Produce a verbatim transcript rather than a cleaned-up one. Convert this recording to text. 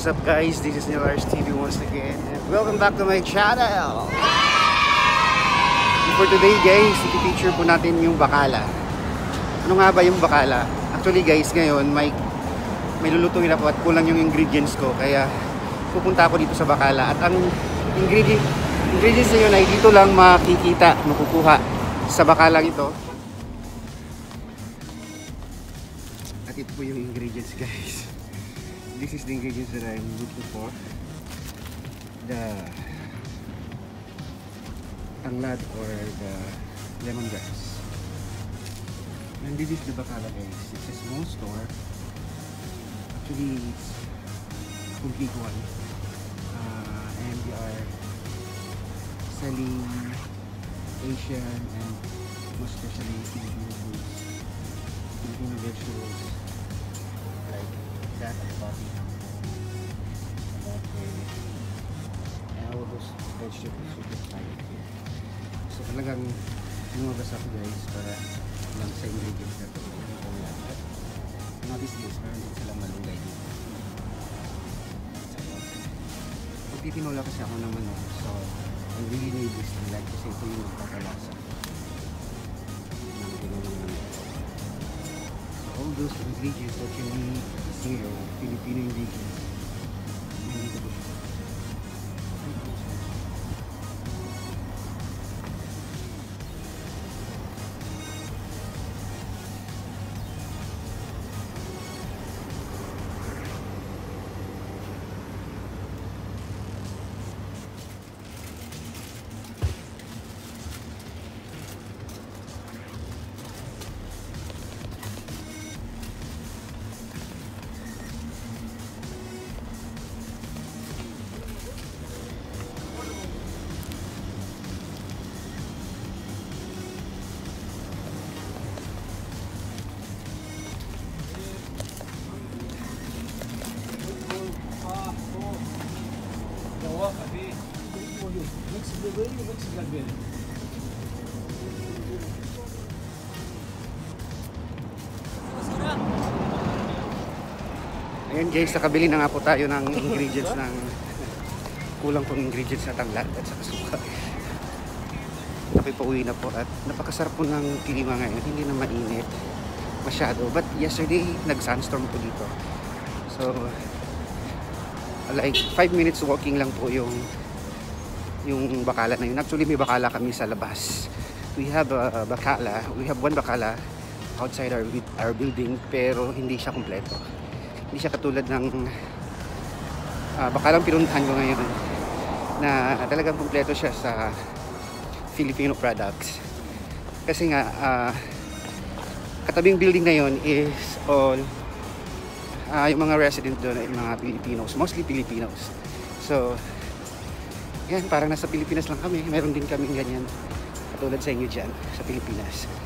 What's up guys, this is Nilars T V once again and welcome back to my channel. For today guys, i-feature po natin yung Baqala. Ano nga ba yung Baqala? Actually guys, ngayon may may lulutuin ako at kulang yung ingredients ko, kaya pupunta ako dito sa Baqala. At ang ingredient, ingredients na yun ay dito lang makikita, makukuha sa Baqala ito. At ito po yung ingredients guys. This is the ingredients that I'm looking for. The Tanglad or the lemongrass. And this is the Baqala guys. It's a small store. Actually, it's a complete one. Uh, and we are selling Asian and most especially Filipino foods, Filipino vegetables like that and coffee, and all those vegetables you can find here. So talagang lumabas ako guys para lang sa ingredients na ito. Notice this, meron din silang malunggay dito. Magtitinola kasi ako ng manok, so I really need this Tanglad kasi ito yung magpapalasa ng tinulang manok. So all those ingredients that you need is here, Filipino ingredients. Nandito po siya. Ayan guys, nakabili na nga po tayo ng ingredients ng kulang pong ingredients na Tanglad at saka suka. Nakipauwi na po at napakasarap po ng klima ngayon, hindi na mainit masyado, but yesterday nag-sunstorm po dito. So like five minutes walking lang po yung yung Baqala na yun. Actually may Baqala kami sa labas. We have a Baqala, we have one Baqala outside our, our building, pero hindi siya kompleto. Hindi siya katulad ng uh, Baqalang pinuntahan ko ngayon na talagang kompleto siya sa Filipino products. Kasi nga uh, katabing building na yun is all uh, yung mga resident doon ay mga Filipinos, mostly Filipinos. So yan, parang nasa Pilipinas lang kami. Meron din kaming ganyan katulad sa inyo dyan sa Pilipinas.